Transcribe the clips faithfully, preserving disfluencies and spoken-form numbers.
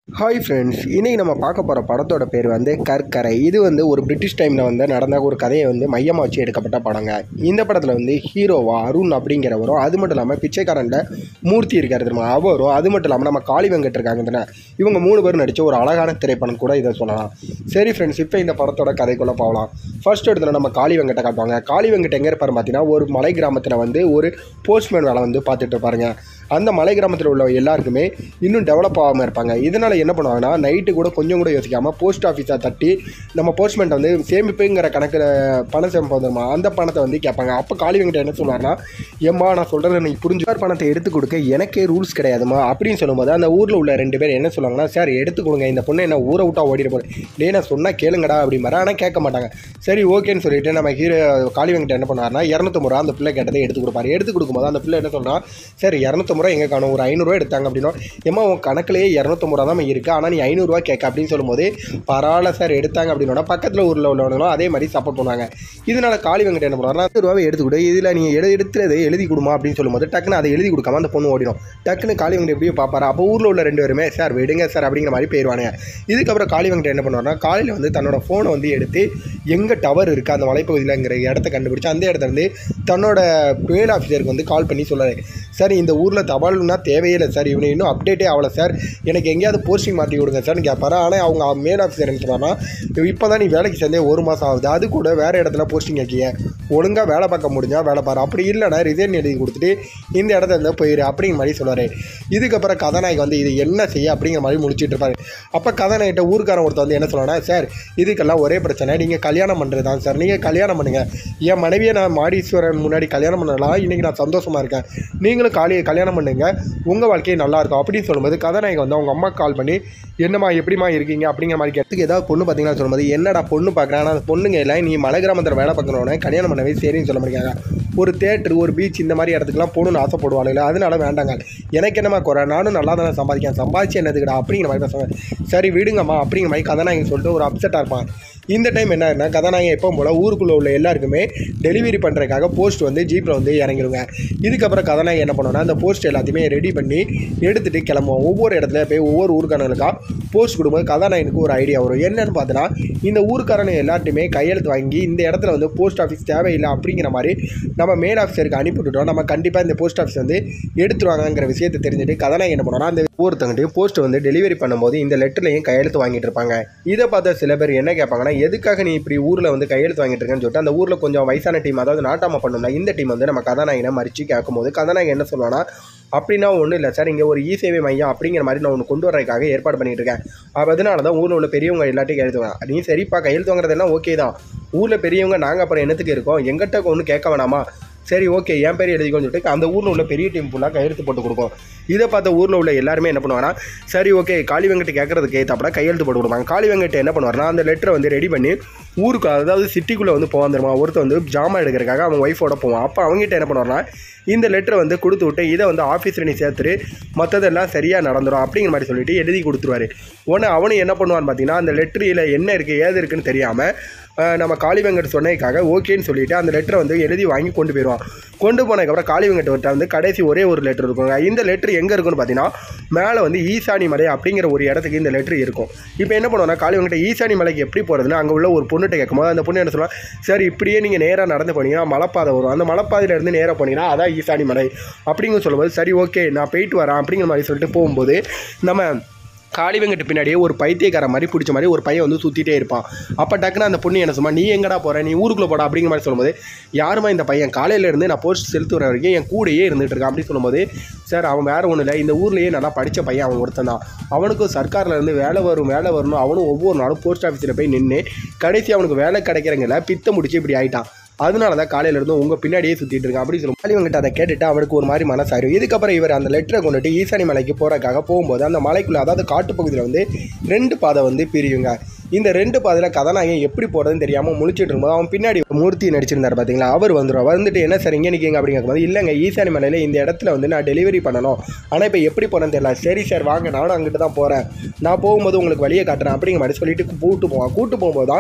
Hi friends, இன்றைக்கி நம்ம பார்க்க போகிற படத்தோட பேர் வந்து கற்கரை. இது வந்து ஒரு பிரிட்டிஷ் டைமில் வந்து நடந்த ஒரு கதையை வந்து மையமாக வச்சு எடுக்கப்பட்ட படங்க. இந்த படத்தில் வந்து ஹீரோவா அருண் அப்படிங்கிறவரும், அது மட்டும் இல்லாமல் பிச்சைக்காரனில் மூர்த்தி இருக்காரு தெரியுமா அவரும், அது மட்டும் இல்லாமல் நம்ம காளி வெங்கட் இருக்காங்க தானே, இவங்க மூணு பேரும் நடித்த ஒரு அழகான திரைப்படம் கூட இதை சொல்லலாம். சரி ஃப்ரெண்ட்ஸ், இப்போ இந்த படத்தோட கதைக்குள்ளே போகலாம். ஃபர்ஸ்ட் இடத்துல நம்ம காளி வெங்கட்டை காட்டுவாங்க. காளி வெங்கட் எங்கே இருப்பார் பார்த்தீங்கன்னா, ஒரு மலை கிராமத்தில் வந்து ஒரு போஸ்ட்மேன் வேலை வந்து பார்த்துட்டு இருப்பாருங்க. அந்த மலை கிராமத்தில் உள்ள எல்லாருக்குமே இன்னும் டெவலப் ஆகாமல் இருப்பாங்க. இதனால் என்ன பண்ணுவாங்கன்னா, நைட்டு கூட கொஞ்சம் கூட யோசிக்காமல் போஸ்ட் ஆஃபீஸை தட்டி நம்ம போஸ்ட்மேன் வந்து சேமிப்புங்கிற கணக்கில் பணம் சேமிப்போமா அந்த பணத்தை வந்து கேட்பாங்க. அப்போ காளி வெங்கட் என்ன சொல்லுவார்னா, ஏம்மா நான் சொல்கிறத நீ புரிஞ்சுக்கார், பணத்தை எடுத்து கொடுக்க எனக்கே ரூல்ஸ் கிடையாதுமா அப்படின்னு சொல்லும்போது, அந்த ஊரில் உள்ள ரெண்டு பேர் என்ன சொல்லுவாங்கன்னா, சார் எடுத்து கொடுங்க, இந்த பொண்ணு என்ன ஊரை விட்டா ஓடிட போகிறேன், டே நான் சொன்னால் கேளுங்கடா அப்படிமாரி. ஆனால் கேட்க மாட்டாங்க. சரி ஓகேன்னு சொல்லிட்டு நம்ம ஹீரோ காளி வெங்கட் என்ன பண்ணுவார்னா, இரநூத்தம்பது ரூபா அந்த பிள்ளை கேட்டதை எடுத்து கொடுப்பாரு. எடுத்து கொடுக்கும்போது அந்த பிள்ளை என்ன சொல்கிறா, சரி இரநூத்தம்பது ரூபா எங்கே காணும், ஒரு ஐநூறுரூவா எடுத்தாங்க அப்படின்னா, ஏமா உன் கணக்கிலேயே இரநூத்தம்பது ரூபா தான் இருக்குது, ஆனால் நீ ஐநூறுரூவா கேட்க அப்படின்னு சொல்லும்போது, பரவாயில்ல சார் எடுத்தாங்க அப்படின்னா பக்கத்தில் ஊரில் உள்ளவங்களும் அதே மாதிரி சப்போர்ட் பண்ணுவாங்க. இதனால் காளி வெங்கட் என்ன பண்ணுவாருன்னா, ஐநூறு ரூபாவை எடுத்துக்கிட்டு இதில் நீ எழு எடுத்துறது எழுதி கொடுமா அப்படின்னு சொல்லும்போது, டக்குன்னு அதை எழுதி கொடுக்காம அந்த பொண்ணு ஓடிடும். டக்குன்னு காளி வெங்கட் எப்படியோ பார்ப்பாரு. அப்போ ஊரில் உள்ள ரெண்டு பேருமே சார் விடுங்க சார் அப்படிங்கிற மாதிரி போயிடுவாங்க. இதுக்கப்புறம் காளி வெங்கட் என்ன பண்ணுவாருன்னா, காலையில் வந்து தன்னோட ஃபோனை வந்து எடுத்து எங்கே டவர் இருக்குது அந்த மலைப்பகுதியில்ங்கிற இடத்த கண்டுபிடிச்சி அந்த இடத்துல இருந்து தன்னோட மேல் ஆஃபீஸருக்கு வந்து கால் பண்ணி சொல்கிறாரு, சார் இந்த ஊரில் தபால்னா தேவையே இல்லை சார், இவனை இன்னும் அப்டேட்டே ஆகலை சார், எனக்கு எங்கேயாவது போஸ்டிங் மாற்றி கொடுங்க சார்னு கேட்பாரு. ஆனால் அவங்க மேல் ஆஃபீஸர் என்ன சொன்னார்னா, இப்போ தான் நீ வேலைக்கு சேர்ந்தே ஒரு மாதம் ஆகுது, அது கூட வேறு இடத்துல போஸ்டிங் வைக்கிய, ஒழுங்காக வேலை பார்க்க முடிஞ்சால் வேலை பாரு, அப்படி இல்லைனா ரிசைன் எழுதி கொடுத்துட்டு இந்த இடத்துல இருந்தால் போயிரு அப்படிங்கிற மாதிரி சொல்லுவார். இதுக்கப்புறம் கதாநாயகி வந்து இது என்ன செய்ய அப்படிங்கிற மாதிரி முடிச்சுட்டு இருப்பார். அப்போ கதாநாயகிட்ட ஊருக்காரன் ஒருத்தர் வந்து என்ன சொல்லுவானா, சார் இதுக்கெல்லாம் ஒரே பிரச்சனை, நீங்கள் கல்யாணம் பண்ணுறது தான் சார், நீங்கள் கல்யாணம் பண்ணுங்கள், என் மனைவியை நான் மாடீஸ்வரன் முன்னாடி கல்யாணம் பண்ணலாம், இன்றைக்கி நான் சந்தோஷமாக இருக்கேன், நீங்களும் காலியை கல்யாணம் பண்ணுங்க, உங்கள் வாழ்க்கையை நல்லாயிருக்கும் அப்படின்னு சொல்லும்போது, கதாநாயகி வந்து அவங்க அம்மா கால் பண்ணி என்னம்மா எப்படிமா இருக்கீங்க அப்படிங்கிற மாதிரி கேட்டதுக்கு, ஏதாவது பொண்ணு பார்த்தீங்கன்னா சொல்லும்போது, என்னடா பொண்ணு பார்க்குறேன், ஆனால் அந்த பொண்ணுங்க இல்லை, நீ மலை கிராமத்தில் வேலை பார்க்குறவனே கல்யாணம் பண்ணவே சரின்னு சொல்ல முடியாங்க, ஒரு தேட்டரு ஒரு பீச் இந்த மாதிரி இடத்துக்குலாம் போகணுன்னு ஆசைப்படுவாங்க, அதனால வேண்டாங்க, எனக்கு என்னம்மா குறை, நானும் நல்லா தானே சம்பாதிக்கேன், சம்பாதிச்சு என்னதுக்கடா அப்படிங்கிற மாதிரி தான் சொன்னேன். சரி விடுங்கம்மா அப்படிங்கிற மாதிரி கதாநாயகி சொல்லிட்டு ஒரு அப்செட்டாக இருப்பான். இந்த டைம் என்ன ஆகுதுன்னா, கதாநாயகி எப்பவும் போல் ஊருக்குள்ளே உள்ள எல்லாருக்குமே டெலிவரி பண்ணுறதுக்காக போஸ்ட் வந்து ஜீப்பில் வந்து இறங்கிடுங்க. இதுக்கப்புறம் கதாநாயகி என்ன பண்ணுவோன்னா, அந்த போஸ்ட் எல்லாத்தையுமே ரெடி பண்ணி எடுத்துகிட்டு கிளம்புவோம். ஒவ்வொரு இடத்துல போய் ஒவ்வொரு ஊருக்காரங்களுக்காக போஸ்ட் கொடுக்கும்போது கதாநாயகனுக்கு ஒரு ஐடியா வரும். என்னென்னு பார்த்தோன்னா, இந்த ஊருக்காரங்க எல்லார்ட்டையுமே கையெழுத்து வாங்கி இந்த இடத்துல வந்து போஸ்ட் ஆஃபீஸ் தேவையில்லை அப்படிங்கிற மாதிரி நம்ம மேல் ஆஃபீஸருக்கு அனுப்பிவிட்டோம், நம்ம கண்டிப்பாக இந்த போஸ்ட் ஆஃபீஸ் வந்து எடுத்துருவாங்கிற விஷயத்தை தெரிஞ்சுட்டு கதாநாயகி என்ன பண்ணுவோன்னா, அந்த ஒவ்வொருத்தங்கிட்டையும் போஸ்ட் வந்து டெலிவரி பண்ணும்போது இந்த லெட்டர்லையும் கையெழுத்து வாங்கிட்டு இருப்பாங்க. இதை பார்த்த சில பேர் என்ன கேட்பாங்கன்னா, எதுக்காக நீ இப்படி ஊரில் வந்து கையெழுத்து வாங்கிட்டு இருக்கேன்னு சொல்லிட்டு அந்த ஊரில் கொஞ்சம் வயசான டீம், அதாவது நாட்டாமல் பண்ணல இந்த டீம் வந்து நம்ம கதாநாயகனை மறித்து கேட்கும்போது கதாநாயகன் என்ன சொல்லுவான்னா, அப்படின்னா ஒன்றும் இல்லை சார், இங்கே ஒரு இ சேவை மையம் அப்படிங்கிற மாதிரி நான் ஒன்று கொண்டு வரதுக்காக ஏற்பாடு பண்ணிட்டு இருக்கேன், அப்போ அதனால தான் ஊரில் உள்ள பெரியவங்க எல்லாத்தையும் கையெழுத்து வாங்க, நீ சரிப்பா கையெழுத்து வாங்குறதெல்லாம் ஓகே தான், ஊரில் பெரியவங்க நாங்கள் அப்புறம் என்னத்துக்கு இருக்கோம், எங்கிட்ட ஒன்றும் கேட்க வேணாமா, சரி ஓகே என் பேர் எழுதிக்கோன்னு சொல்லிட்டு அந்த ஊரில் உள்ள பெரிய டீம் ஃபுல்லாக கையெழுத்து போட்டு கொடுக்கும். இதை பார்த்த ஊரில் உள்ள எல்லாருமே என்ன பண்ணுவாங்கன்னா, சரி ஓகே காளி வெங்கட் கேட்குறதுக்கு ஏற்றாப்பட கையெழுத்து போட்டு கொடுப்பாங்க. காளி வெங்கட் என்ன பண்ணுவார்னா, அந்த லெட்டரை வந்து ரெடி பண்ணி ஊருக்கு, அதாவது சிட்டிக்குள்ளே வந்து போவான் தெரியுமா, ஒருத்தர் வந்து ஜாமான் எடுக்கிறதுக்காக அவன் ஒய்ஃபோட போவான். அப்போ அவங்ககிட்ட என்ன பண்ணுவார்னா, இந்த லெட்டரை வந்து கொடுத்து விட்டு இதை வந்து ஆஃபீஸில் நீ சேர்த்துட்டு மற்றதெல்லாம் சரியாக நடந்துடும் அப்படிங்கிற மாதிரி சொல்லிட்டு எழுதி கொடுத்துருவாரு. உடனே அவனும் என்ன பண்ணுவான்னு பார்த்தீங்கன்னா, அந்த லெட்டரில் என்ன இருக்குது ஏது இருக்குன்னு தெரியாமல் நம்ம காளி வெங்கட் சொன்னதுக்காக ஓகேன்னு சொல்லிவிட்டு அந்த லெட்டரை வந்து எழுதி வாங்கி கொண்டு போயிடுவான். கொண்டு போனதுக்கப்புறம் காளி வெங்கட் வந்து கடைசி ஒரே ஒரு லெட்டர் இருக்குங்க. இந்த லெட்டர் எங்கே இருக்குன்னு பார்த்தீங்கன்னா, மேலே வந்து ஈசானி மலை அப்படிங்கிற ஒரு இடத்துக்கு இந்த லெட்டர் இருக்கும். இப்போ என்ன பண்ணுவோன்னா, காளி வெங்கட் ஈசானி மலைக்கு எப்படி போகிறதுன்னு அங்கே உள்ள ஒரு பொண்ணுகிட்ட கேட்கும்போது அந்த பொண்ணு என்ன சொல்லுவாள், சார் இப்படியே நீங்கள் நேராக நடந்து போனீங்கன்னா மலைப்பாதை வரும், அந்த மலைப்பாதையிலேருந்து நேராக போனீங்கன்னா அதான் ஈசானி மலை அப்படிங்கிற சொல்லும்போது, சரி ஓகே நான் போயிட்டு வரேன் அப்படிங்கிற மாதிரி சொல்லிட்டு போகும்போது, நம்ம காளி வெங்கட் பின்னாடியே ஒரு பைத்தியக்கார மாதிரி பிடிச்ச மாதிரி ஒரு பையன் வந்து சுற்றிட்டே இருப்பான். அப்போ டக்குன்னு அந்த பொண்ணு என்ன சொல்லுமா, நீ எங்கடா போகிற, நீ ஊருக்குள்ளே போடா அப்படிங்கிற மாதிரி சொல்லும்போது, யாருமா இந்த பையன் காலையிலேருந்து நான் போஸ்ட் செலுத்து வர வரைக்கும் என் கூடையே இருந்துகிட்டு இருக்கான் அப்படின்னு சொல்லும்போது, சார் அவன் வேறு ஒன்றும் இல்லை, இந்த ஊர்லேயே நல்லா படித்த பையன் அவன் ஒருத்தன் தான், அவனுக்கும் சர்க்காரிலேருந்து வேலை வரும் வேலை வரணும், அவனும் ஒவ்வொரு நாளும் போஸ்ட் ஆஃபீஸில் போய் நின்று கடைசி அவனுக்கு வேலை கிடைக்கிறங்கில்ல பித்த முடிச்சு இப்படி ஆகிட்டான், அதனால தான் காலையில் இருந்து உங்கள் பின்னாடியே சுற்றிட்டு இருக்கான் அப்படின்னு சொல்லி காளி வெங்கட் அதை கேட்டுட்டு அவருக்கு ஒரு மாதிரி மனசாயிரும். இதுக்கப்புறம் இவர் அந்த லெட்டரை கொண்டுட்டு ஈசானி மலைக்கு போகிறதுக்காக போகும்போது அந்த மலைக்குள்ளே, அதாவது காட்டுப்பகுதியில் வந்து ரெண்டு பாதை வந்து பிரியுங்க. இந்த ரெண்டு பாதையில் கதாநாயகன் எப்படி போகிறதுன்னு தெரியாமல் முழிச்சிட்டு இருக்கும்போது அவன் பின்னாடி மூர்த்தி நடிச்சிருந்தார் பார்த்தீங்களா, அவர் வந்துடும். வந்துட்டு என்ன சார் இங்கே நிற்கிங்க அப்படிங்கும்போது, இல்லைங்க ஈசானி மலையில் இந்த இடத்துல வந்து நான் டெலிவரி பண்ணணும், ஆனால் இப்போ எப்படி போகிறேன்னு தெரியல, சரி சார் வாங்க நானும் அங்கிட்டு தான் போகிறேன், நான் போகும்போது உங்களுக்கு வழியை காட்டுறேன் அப்படிங்கிற மாதிரி சொல்லிட்டு கூட்டு போவான். கூட்டு போகும்போது தான்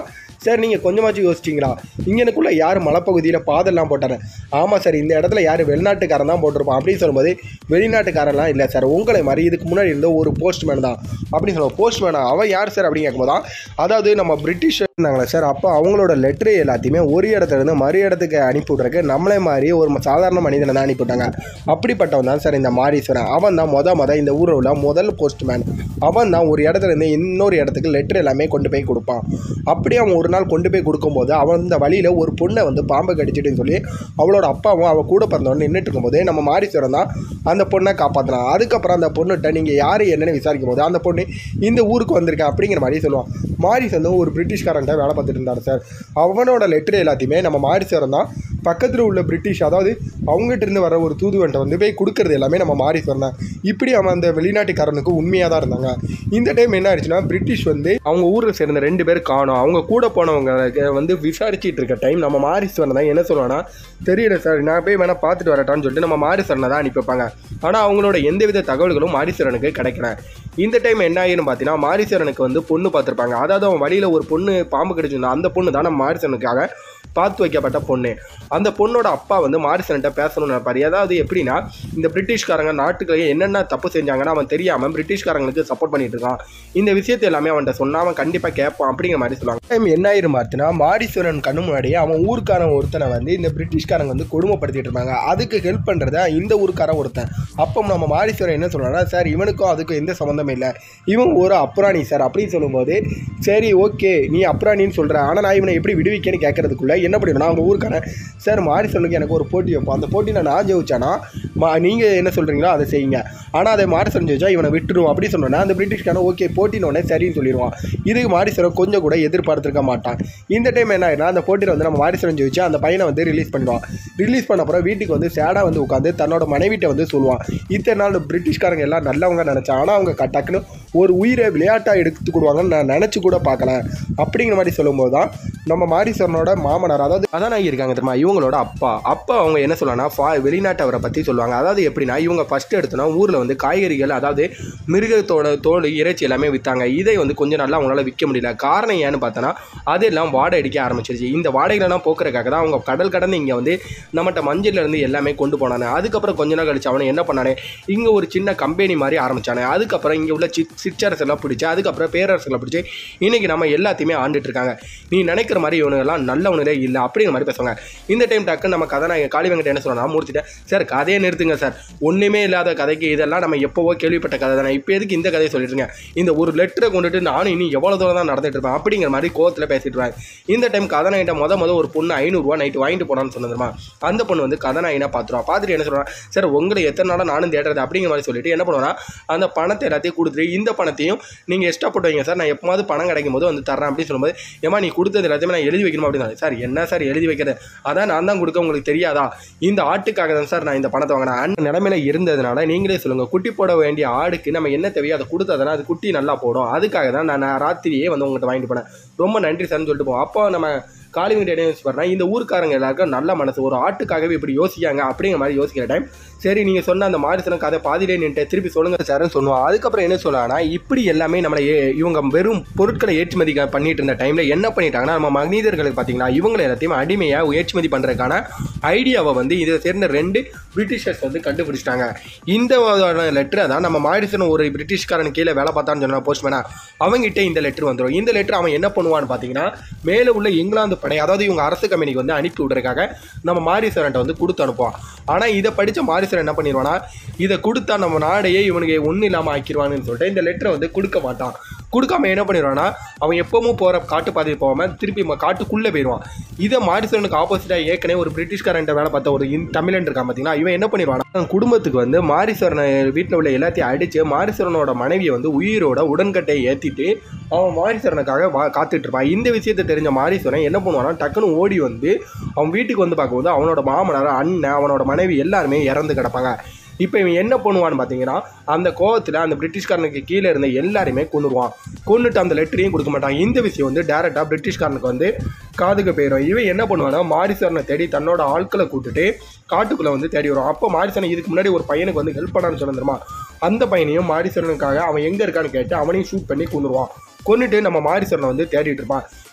சார் நீங்கள் கொஞ்சமாச்சும் யோசிச்சிங்களா, இங்கனுக்குள்ளே யார் மலைப்பகுதியில் பாதெல்லாம் போட்டார்? ஆமாம் சார், இந்த இடத்துல யார் வெளிநாட்டுக்காரன் தான் போட்டிருப்பான் அப்படின்னு சொல்லும்போது, வெளிநாட்டுக்காரெல்லாம் இல்லை சார், உங்களை மாதிரி இதுக்கு முன்னாடி இருந்த ஒரு போஸ்ட்மேன் தான் அப்படின்னு சொல்லுவோம். போஸ்ட்மேனா? அவன் யார் சார் அப்படின்னு கேட்கும்போது தான், அதாவது நம்ம பிரிட்டிஷ் இருந்தாங்களே சார், அப்போ அவங்களோட லெட்டரு எல்லாத்தையுமே ஒரு இடத்துல இருந்து மறு இடத்துக்கு அனுப்பி விட்றக்கு நம்மளே மாதிரி ஒரு சாதாரண மனிதனை தான் அனுப்பிவிட்டாங்க. அப்படிப்பட்டவன் தான் சார் இந்த மாரீஸ்வரன். அவன் தான் மொத மொதல் இந்த ஊரில் உள்ள முதல் போஸ்ட்மேன். அவன் தான் ஒரு இடத்துல இருந்து இன்னொரு இடத்துக்கு லெட்டர் எல்லாமே கொண்டு போய் கொடுப்பான். அப்படி அவன் ஒரு நாள் கொண்டு போய் கொடுக்கும்போது அவன் இந்த வழியில் ஒரு பொண்ணை வந்து பாம்பு கடிச்சிட்டுன்னு சொல்லி அவளோட அப்பாவும் அவள் கூட பிறந்தவன் நின்றுட்டு இருக்கும்போது நம்ம மாரீஸ்வரன் தான் அந்த பொண்ணை காப்பாற்றினான். அதுக்கப்புறம் அந்த பொண்ணுகிட்ட நீங்கள் யார் என்னென்னு விசாரிக்கும் போது அந்த பொண்ணு இந்த ஊருக்கு வந்திருக்கேன் அப்படிங்கிற மாதிரி சொல்லுவான். மாரீஸ்வரன் ஒரு பிரிட்டிஷ்காரன்ட்ட வேலை பார்த்துட்டு இருந்தார் சார். அவனோட லெட்டர் எல்லாத்தையுமே நம்ம மாரீஸ்வரன் தான் பக்கத்தில் உள்ள பிரிட்டிஷ், அதாவது அவங்ககிட்ட இருந்து வர ஒரு தூதுவன்ட்ட வந்து போய் கொடுக்கறது எல்லாமே நம்ம மாரீஸ்வரன் தான். இப்படி அவன் அந்த வெளிநாட்டுக்காரனுக்கு உண்மையாக தான் இருந்தாங்க. இந்த டைம் என்ன ஆயிடுச்சுன்னா, பிரிட்டிஷ் வந்து அவங்க ஊரில் சேர்ந்த ரெண்டு பேர் காணும். அவங்க கூட போனவங்க வந்து விசாரிச்சுட்டு இருக்க டைம் நம்ம மாரீஸ்வரன் தான் என்ன சொல்லுவான்னா, தெரியல சார், நான் போய் வேணால் பார்த்துட்டு வரட்டான்னு சொல்லிட்டு நம்ம மாரீஸ்வரனை தான் அனுப்பி வைப்பாங்க. ஆனால் அவங்களோட எந்தவித தகவல்களும் மாரீஸ்வரனுக்கு கிடைக்கல. இந்த டைம் என்ன ஆகிடும் பார்த்தீங்கன்னா, மாரீஸ்வரனுக்கு வந்து பொண்ணு பார்த்துருப்பாங்க. அதாவது அவன் வழியில் ஒரு பொண்ணு பாம்பு கிடைச்சிருந்தா அந்த பொண்ணு தான் நம்ம மாரீஸ்வரனுக்காக பார்த்து வைக்கப்பட்ட பொண்ணு. அந்த பொண்ணோட அப்பா வந்து மாரீஸ்வரன்ட்ட பேசணும்னு நினைப்பாரு. அதாவது எப்படின்னா, இந்த பிரிட்டிஷ்காரங்க நாட்டுக்குள்ளேயே என்னென்ன தப்பு செஞ்சாங்கன்னா அவன் தெரியாமல் பிரிட்டிஷ்காரங்களுக்கு சப்போர்ட் பண்ணிட்டு இருக்கான். இந்த விஷயத்தை எல்லாமே அவன்கிட்ட சொன்னால் அவன் கண்டிப்பாக கேட்பான் அப்படிங்கிற மாதிரி சொல்லுவாங்க. டைம் என்ன ஆயிரும் பார்த்தீங்கன்னா, மாரீஸ்வரன் கண்ணு முன்னாடியே அவன் ஊருக்காரன் ஒருத்தனை வந்து இந்த பிரிட்டிஷ்காரங்க வந்து கொடுமைப்படுத்திட்டு இருப்பாங்க. அதுக்கு ஹெல்ப் பண்ணுறத இந்த ஊருக்காரன் ஒருத்தன். அப்போ நம்ம மாரீஸ்வரன் என்ன சொல்கிறான்னா, சார் இவனுக்கும் அதுக்கும் எந்த சம்மந்தமே இல்லை, இவன் ஒரு அப்ராணி சார் அப்படின்னு சொல்லும்போது, சரி ஓகே நீ அப்ராணின்னு சொல்கிற, ஆனால் நான் இவனை எப்படி விடுவிக்கேன்னு கேட்கறதுக்குள்ள என்ன பண்ணிடுனா அவங்க ஊருக்காரன், சார் மாரீஸ்வரனுக்கு எனக்கு ஒரு போட்டி வைப்போம், அந்த போட்டியில் நான் ஜெயிச்சானா மா நீங்கள் என்ன சொல்கிறீங்களோ அதை செய்யுங்க, ஆனால் அதை மாரீஸ்வரன் ஜெயிச்சா இவனை விட்டுருவோம் அப்படி சொன்னோன்னா அந்த பிரிட்டிஷ்காரன் ஓகே போட்டினோடனே சரின்னு சொல்லிடுவான். இதுக்கு மாரீஸ்வரன் கொஞ்சம் கூட எதிர்பார்த்துருக்க மாட்டான். இந்த டைம் என்ன ஆகிடுனா, அந்த போட்டியில் வந்து நம்ம மாரீஸ்வரன் ஜெயிச்சு அந்த பையனை வந்து ரிலீஸ் பண்ணுவான். ரிலீஸ் பண்ண அப்புறம் வீட்டுக்கு வந்து சேடாக வந்து உட்காந்து தன்னோட மனைவிட்ட வந்து சொல்லுவான், இத்தனை நாள் பிரிட்டிஷ்காரங்க எல்லாம் நல்லவங்க நினச்சான், ஆனால் அவங்க டக்குன்னு ஒரு உயிரை விளையாட்டாக எடுத்துக்கிடுவாங்கன்னு நான் நினச்சி கூட பார்க்கல அப்படிங்கிற மாதிரி சொல்லும்போது தான் நம்ம மாரீஸ்வரனோட மாமனார், அதாவது அதான் ஆகி இருக்காங்க தெரியுமா, இவங்களோட அப்பா அப்பா அவங்க என்ன சொல்லலாம்னா ஃபா வெளிநாட்டவரை பற்றி சொல்லுவாங்க. அதாவது எப்படின்னா, இவங்க ஃபஸ்ட்டு எடுத்தோன்னா ஊரில் வந்து காய்கறிகள், அதாவது மிருகத்தோட தோல் இறைச்சி எல்லாமே விற்றாங்க. இதை வந்து கொஞ்சம் நாள் அவங்களால விற்க முடியல. காரணம் ஏன்னு பார்த்தோன்னா, அதெல்லாம் வாடகை அடிக்க ஆரம்பிச்சிருச்சு. இந்த வாடகைலாம் போக்குறதுக்காக தான் அவங்க கடல் கடந்து இங்கே வந்து நம்மகிட்ட மஞ்சள்லேருந்து எல்லாமே கொண்டு போனானே. அதுக்கப்புறம் கொஞ்ச நாள் கழிச்சு அவனை என்ன பண்ணானே, இங்கே ஒரு சின்ன கம்பெனி மாதிரி ஆரம்பித்தானே. அதுக்கப்புறம் இங்கே உள்ள சிட் சிற்றரசெல்லாம் பிடிச்சி, அதுக்கப்புறம் பேரரசெல்லாம் பிடிச்சி இன்றைக்கி நம்ம எல்லாத்தையுமே ஆண்டுட்டு இருக்காங்க. நீ நினைக்கிற மாதிரி இவனுங்கெல்லாம் நல்லவனுங்களே இல்லை அப்படிங்கிற மாதிரி பேசுவாங்க. இந்த டைம் டக்கு நம்ம கதை நான் காளி வெங்கட் என்ன சொல்லணும் முடிச்சுட்டேன் சார், கதையை நிறுத்துங்க சார், ஒன்றுமே இல்லாத கதைக்கு இதெல்லாம் நம்ம எப்போவோ கேள்விப்பட்ட கதை தானே, இப்போ எதுக்கு இந்த கதையை சொல்லிட்டுருங்க, இந்த ஒரு லெட்டரை கொண்டுட்டு நானும் இன்னும் எவ்வளோ தூரம் தான் நடந்துட்டு இருப்பேன் அப்படிங்கிற மாதிரி கோவத்தில் பேசிட்டு இருப்பாங்க. இந்த டைம் கதாநாயகிட்ட மொதல் மொதல் ஒரு பொண்ணு ஐநூறுரூவா நைட்டு வாங்கிட்டு போனான்னு சொன்னதுமா, அந்த பொண்ணு வந்து கதாநாயகனா பார்த்துருவா. பார்த்துட்டு என்ன சொல்கிறான், சார் உங்களை எத்தனை நாளாக நானும் தேடுறது அப்படிங்கிற மாதிரி சொல்லிட்டு என்ன பண்ணுவானா, அந்த பணத்தை எல்லாத்தையும் கொடுத்துட்டு இந்த பணத்தையும் நீங்கள் எக்ஸ்ட்ரா போட்டு வைங்க சார், நான் எப்போது பணம் கிடைக்கும் போது வந்து தரேன் அப்படின்னு சொல்லும்போது, ஏமா நீ கொடுத்தது எல்லாத்தையுமே நான் எழுதி வைக்கணும் அப்படின்னு. சார் என்ன சார் எழுதி வைக்கிறது, அதான் நான் தான் கொடுக்க உங்களுக்கு தெரியாதா, இந்த ஆட்டுக்காக தான் சார் நான் இந்த பணத்தை வாங்கினேன். அந்த நிலைமையில இருந்ததுனால நீங்களே சொல்லுங்கள், குட்டி போட வேண்டிய ஆடுக்கு நம்ம என்ன தேவையோ அதை கொடுத்ததுனா அது குட்டி நல்லா போடும், அதுக்காக தான் நான் ராத்திரியே வந்து உங்கள்கிட்ட வாங்கிட்டு போனேன், ரொம்ப நன்றி சார்னு சொல்லிட்டு போவோம். அப்போ நம்ம காளி வெங்கட் என்ன யோசிச்சு பாருன்னா, இந்த ஊருக்காரங்க எல்லாருக்கும் நல்ல மனசு, ஒரு ஆட்டுக்காகவே இப்படி யோசிக்காங்க அப்படிங்கிற மாதிரி யோசிக்கிற டைம், சரி நீங்கள் சொன்ன அந்த மாரீஸ்வரன் கதை பாதிலே நின்று திருப்பி சொல்லுங்கள் சார்னு சொல்லுவான். அதுக்கப்புறம் என்ன சொல்லலாம்னா, இப்படி எல்லாமே நம்மளை இவங்க வெறும் பொருட்களை ஏற்றுமதி பண்ணிட்டு இருந்த டைமில் என்ன பண்ணிட்டாங்கன்னா, நம்ம மனிதர்களுக்கு பார்த்தீங்கன்னா இவங்களை எல்லாத்தையும் அடிமையாக ஏற்றுமதி பண்ணுறதுக்கான ஐடியாவை வந்து இதை சேர்ந்த ரெண்டு பிரிட்டிஷர்ஸ் வந்து கண்டுபிடிச்சிட்டாங்க. இந்த லெட்டரை தான் நம்ம மாரீஸ்வரன் ஒரு பிரிட்டிஷ்காரன் கீழே வேலை பார்த்தான்னு சொன்ன போஸ்ட்மேனா அவங்ககிட்ட இந்த லெட்டர் வந்துடும். இந்த லெட்டர் அவன் என்ன பண்ணுவான்னு பார்த்தீங்கன்னா, மேலே உள்ள இங்கிலாந்து படை, அதாவது இவங்க அரசு கம்பெனிக்கு வந்து அனுப்பி விடுறதுக்காக நம்ம மாரீஸ்வரன்ட்ட வந்து கொடுத்து அனுப்புவான். ஆனால் இதை படித்த மாரீஸ்வரன் என்ன பண்ணிடுவானா, இதை கொடுத்தா நம்ம நாடையே இவனுக்கு ஒன்றும் இல்லாமல் ஆக்கிடுவான்னு சொல்லிட்டு இந்த லெட்டரை வந்து கொடுக்க மாட்டான். கொடுக்காம என்ன பண்ணிடுவானா, அவன் எப்பவும் போகிற காட்டு பாதையை போகாமல் திருப்பி காட்டுக்குள்ளே போயிடுவான். இதை மாரீஸ்வரனுக்கு ஆப்போசிட்டாக ஏற்கனவே ஒரு பிரிட்டிஷ்காரன்ட்ட வேலை பார்த்த ஒரு தமிழன் இருக்கான் பார்த்தீங்கன்னா, இவன் என்ன பண்ணிடுவானா, குடும்பத்துக்கு வந்து மாரீஸ்வரனை வீட்டில் உள்ள எல்லாத்தையும் அடித்து மாரீஸ்வரனோட மனைவியை வந்து உயிரோட உடன்கட்டையை ஏற்றிட்டு அவன் மாரீஸ்வரனுக்காக வா காத்துட்டு இருப்பான். இந்த விஷயத்தை தெரிஞ்ச மாரீஸ்வரன் என்ன பண்ணுவானா, டக்குன்னு ஓடி வந்து அவன் வீட்டுக்கு வந்து பார்க்கும்போது அவனோட மாமனார், அண்ணன், அவனோட மனைவி எல்லாருமே இறந்து கிடப்பாங்க. இப்போ இவன் என்ன பண்ணுவான்னு பார்த்தீங்கன்னா, அந்த கோவத்தில் அந்த பிரிட்டிஷ்காரனுக்கு கீழே இருந்த எல்லாருமே கொண்டுருவான். கொண்டுட்டு அந்த லெட்டரையும் கொடுக்க மாட்டான். இந்த விஷயம் வந்து டேரெக்டாக பிரிட்டிஷ்காரனுக்கு வந்து காதுக்கு போயிடும். இவன் என்ன பண்ணுவான்னா, மாரீஸ்வரனை தேடி தன்னோட ஆட்களை கூட்டுட்டு காட்டுக்குள்ளே வந்து தேடி வரும். அப்போ மாரீஸ்வரன் இதுக்கு முன்னாடி ஒரு பையனுக்கு வந்து ஹெல்ப் பண்ணான்னு சொன்னதுமா, அந்த பையனையும் மாரீஸ்வரனுக்காக அவன் எங்கே இருக்கான்னு கேட்டு அவனையும் ஷூட் பண்ணி கொண்டுருவான். கொண்டுட்டு நம்ம மாரீஸ்வரனை வந்து தேடிட்டு இருப்பான்.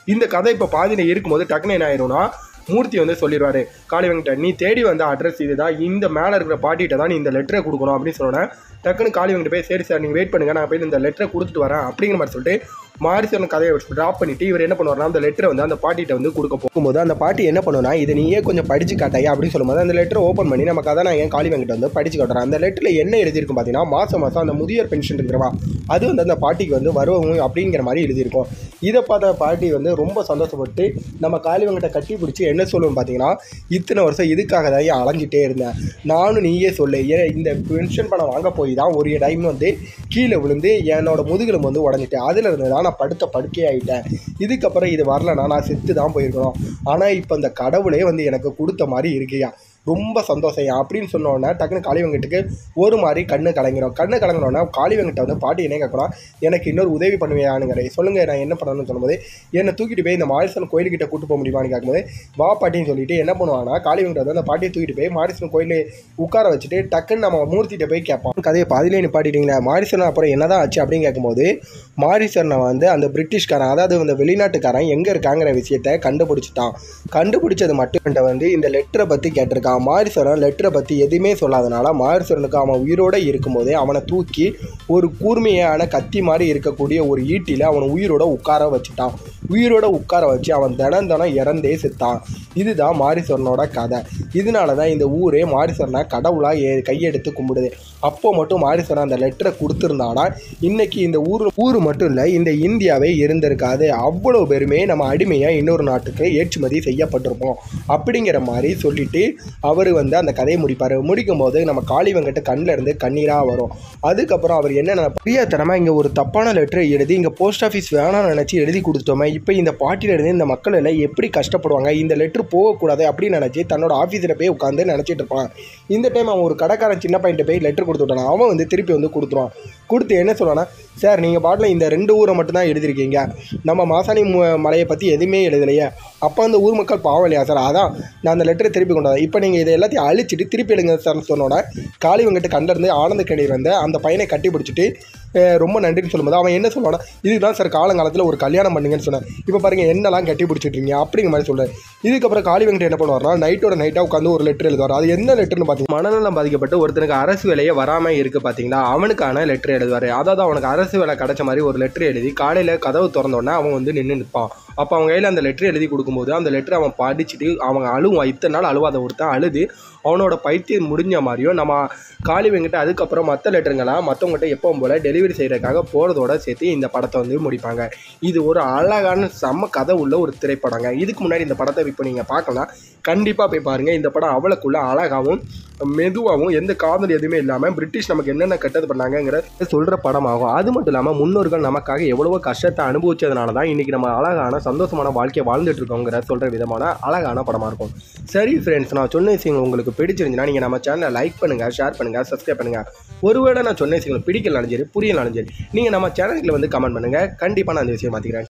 இந்த கதை இப்போ பாதியில் இருக்கும்போது டக்குனு என்ன ஆயிரும்னா மூர்த்தி வந்து சொல்லிடுவாரு காளி வெங்கட், நீ தேடி வந்த அட்ரஸ் இதுதான், இந்த மேலே இருக்கிற பாட்டிகிட்ட தான் நீ இந்த லெட்டரை கொடுக்கணும் அப்படின்னு சொன்னேன். டக்குன்னு காளி வெங்கட் போய் சரி சார் நீங்கள் வெயிட் பண்ணுங்கள், நான் போய் இந்த லெட்டரை கொடுத்துட்டு வரேன் அப்படிங்கிற மாதிரி சொல்லிட்டு மாரிசன் கதையை ட்ராப் பண்ணிட்டு இவர் என்ன பண்ணுவார்னா அந்த லெட்டரை வந்து அந்த பாட்டிகிட்ட வந்து கொடுக்க போகும்போது அந்த பாட்டி என்ன பண்ணுவோம்னா இதை நீயே கொஞ்சம் படிச்சு காட்டாயா அப்படின்னு சொல்லும்போது அந்த லெட்டரை ஓப்பன் பண்ணி நம்ம கதாநாயகன் காளி வெங்கட் வந்து படிச்சு காட்டுறேன். அந்த லெட்டரில் என்ன எழுதியிருக்கும் பார்த்தீங்கன்னா மாதம் மாதம் அந்த முதியோர் பென்ஷன் இருக்கிறவா அது வந்து அந்த பாட்டிக்கு வந்து வருவோம் அப்படிங்கிற மாதிரி எழுதியிருக்கும். இதை பார்த்த பாட்டி வந்து ரொம்ப சந்தோஷப்பட்டு நம்ம காளி வெங்கட்டை கட்டி பிடிச்சி என்ன சொல்லுவோம் பார்த்தீங்கன்னா, இத்தனை வருஷம் இதுக்காக தான் ஏன் அலைஞ்சிட்டே இருந்தேன், நானும் நீயே சொல்லு, ஏன் இந்த பென்ஷன் பணம் வாங்க போய் தான் ஒரு டைம் வந்து கீழே விழுந்து என்னோட முதுகெலும்பு வந்து உடஞ்சிட்டேன், அதில் இருந்து தான் நான் படுத்த படுக்கே ஆகிட்டேன், இதுக்கப்புறம் இது வரலன்னா நான் செத்து தான் போயிருக்கணும், ஆனால் இப்போ இந்த கடவுளே வந்து எனக்கு கொடுத்த மாதிரி இருக்கியா, ரொம்ப சந்தோஷம் அப்படின்னு சொன்னோன்னே டக்குன்னு காளி வெங்கட்டுக்கு ஒரு மாதிரி கண்ணு கலங்கிறோம். கண்ணு கலங்கினோன்னா காளி வெங்கட்டை வந்து பாட்டி என்ன கேட்கணும், எனக்கு இன்னொரு உதவி பண்ணுவேயானுங்கிற சொல்லுங்கள் நான் என்ன பண்ணணும்னு சொல்லும்போது என்னை தூக்கிட்டு போய் இந்த மாரிசன் கோயிலுக்கிட்ட கூட்டு போக முடியுமான்னு கேட்கும்போது வா பாட்டின்னு சொல்லிட்டு என்ன பண்ணுவாங்கன்னா காளி வெங்கட் வந்து அந்த பாட்டியை தூக்கிட்டு போய் மாரிசன் கோயிலே உட்கார வச்சுட்டு டக்குன்னு நம்ம மூர்த்திகிட்ட போய் கேட்போம், கதையை பாதிலே நிப்பாட்டிட்டீங்களா மாரிசன் அப்புறம் என்னதான் ஆச்சு அப்படின்னு கேட்கும்போது மாரிசனை வந்து அந்த பிரிட்டிஷ்காரன் அதாவது அந்த வெளிநாட்டுக்காரன் எங்கே இருக்காங்கிற விஷயத்தை கண்டுபிடிச்சிட்டான். கண்டுபிடிச்சது மட்டும் வந்து இந்த லெட்டரை பற்றி கேட்டிருக்கான். மாரிசரன் லெட்டரை பற்றி எதுவுமே சொல்லாதனால மாரிசரனுக்கு அவன் உயிரோடு இருக்கும்போதே அவனை தூக்கி ஒரு கூர்மையான கத்தி மாதிரி இருக்கக்கூடிய ஒரு ஈட்டியில் அவனை உயிரோட உட்கார வச்சுட்டான். உயிரோட உட்கார வச்சு அவன் தினம் தினம் இறந்தே செத்தான். இதுதான் மாரிசரனோட கதை. இதனால தான் இந்த ஊரே மாரிசரனை கடவுளாக ஏ கையெடுத்து கும்பிடுது. அப்போ மட்டும் மாரிசரன் அந்த லெட்டரை கொடுத்துருந்தானா இன்னைக்கு இந்த ஊர் ஊர் மட்டும் இல்லை இந்த இந்தியாவே இருந்திருக்காது. அவ்வளோ பேருமே நம்ம அடிமையாக இன்னொரு நாட்டுக்கு ஏற்றுமதி செய்யப்பட்டிருப்போம் அப்படிங்கிற மாதிரி சொல்லிட்டு அவர் வந்து அந்த கதையை முடிப்பார். முடிக்கும் போது நம்ம காளி வெங்கட் கண்ணில் இருந்து கண்ணீராக வரும். அதுக்கப்புறம் அவர் என்னென்ன பிரியாத்தனமாக இங்கே ஒரு தப்பான லெட்டரை எழுதி இங்கே போஸ்ட் ஆஃபீஸ் வேணாம்னு நினச்சி எழுதி கொடுத்துட்டோமே, இப்போ இந்த பாட்டியிலிருந்து இந்த மக்கள் எல்லாம் எப்படி கஷ்டப்படுவாங்க, இந்த லெட்ரு போகக்கூடாது அப்படின்னு நினச்சி தன்னோட ஆஃபீஸில் போய் உட்காந்து நினச்சிட்டு இருப்பான். இந்த டைம் அவன் ஒரு கடைக்காரன் சின்ன பையன்ட்டு போய் லெட்டர் கொடுத்து விட்டான். அவன் வந்து திருப்பி வந்து கொடுத்துருவான். கொடுத்து என்ன சொல்லுவானா, சார் நீங்கள் பாட்டில் இந்த ரெண்டு ஊரை மட்டும்தான் எழுதிருக்கீங்க, நம்ம மாசாணி மலையை பற்றி எதுவுமே எழுதலையே, அப்போ அந்த ஊர் மக்கள் பாவம் இல்லையா சார், அதான் நான் அந்த லெட்டரை திருப்பி கொண்டு வந்தேன், இப்போ நீங்கள் இதை எல்லாத்தையும் அழிச்சிட்டு திருப்பி எழுங்க சார்னு சொன்னோட காளி வெங்கட் கண்டிருந்து ஆனந்த கண்ணீர் வந்து அந்த பையனை கட்டி பிடிச்சிட்டு ரொம்ப நன்றின்னு சொல்லும்போது அவன் என்ன சொல்லுவானா, இதுதான் சார் காலங்காலத்தில் ஒரு கல்யாணம் பண்ணுங்கன்னு சொன்னேன், இப்போ பாருங்கள் என்னெல்லாம் கட்டி பிடிச்சிட்ருக்கீங்க அப்படிங்கிற மாதிரி சொல்கிறேன். இதுக்கப்புறம் காளி வெங்கட் என்ன பண்ணுவார்னா நைட்டோட நைட்டாக உட்காந்து ஒரு லெட்டர் எழுதுவார். அது என்ன லெட்டர்னு பார்த்தீங்கன்னா மனநலம் பாதிக்கப்பட்டு ஒருத்தனுக்கு அரசு வேலையே வராமல் இருக்குது பார்த்தீங்களா, அவனுக்கான லெட்டர் எழுதுவார். அதாவது அவனுக்கு அரசு வேலை கிடைச்ச மாதிரி ஒரு லெட்டர் எழுதி காலையில் கதவு திறந்தோடனே அவன் வந்து நின்று நிற்பான். அப்போ அவங்க கையில் அந்த லெட்டர் எழுதி கொடுக்கும்போது அந்த லெட்டர் அவன் படிச்சுட்டு அவங்க அழுவான். இத்தனை நாள் அழுவாத ஒருத்தன் அழுது அவனோட பைத்தியம் முடிஞ்ச மாதிரியும் நம்ம காளி வெங்கட் அதுக்கப்புறம் மற்ற லெட்டருங்களாம் மற்றவங்ககிட்ட எப்பவும் போல் டெலிவரி செய்கிறதுக்காக போகிறதோட சேர்த்து இந்த படத்தை வந்து முடிப்பாங்க. இது ஒரு அழகான செம்ம கதை உள்ள ஒரு திரைப்படங்க. இதுக்கு முன்னாடி இந்த படத்தை இப்போ நீங்கள் பார்க்கலாம், கண்டிப்பாக போய் பாருங்கள். இந்த படம் அவளுக்குள்ள அழகாகவும் மெதுவாகவும் எந்த காதல் எதுவுமே இல்லாமல் பிரிட்டிஷ் நமக்கு என்னென்ன கெட்டது பண்ணாங்கிற சொல்கிற படமாகும். அது மட்டும் இல்லாமல் முன்னோர்கள் நமக்காக எவ்வளவோ கஷ்டத்தை அனுபவிச்சதுனால தான் இன்றைக்கி நம்ம அழகான சந்தோஷமான வாழ்க்கையை வாழ்ந்துட்டு இருக்கோங்கிற சொல்கிற விதமான அழகான படமாக இருக்கும். சரி ஃப்ரெண்ட்ஸ், நான் சொன்ன விஷயங்கள் உங்களுக்கு பிடிச்சிருந்துச்சுன்னா நீங்கள் நம்ம சேனலை லைக் பண்ணுங்கள், ஷேர் பண்ணுங்கள், சப்ஸ்கிரைப் பண்ணுங்கள். ஒருவேளை நான் சொன்ன விஷயங்கள் பிடிக்கலனாலும் சரி புரியலனாலும் சரி நீங்கள் நம்ம சேனலுக்கு வந்து கமெண்ட் பண்ணுங்கள். கண்டிப்பாக நான் அந்த விஷயம் மாற்றிக்கிறேன்.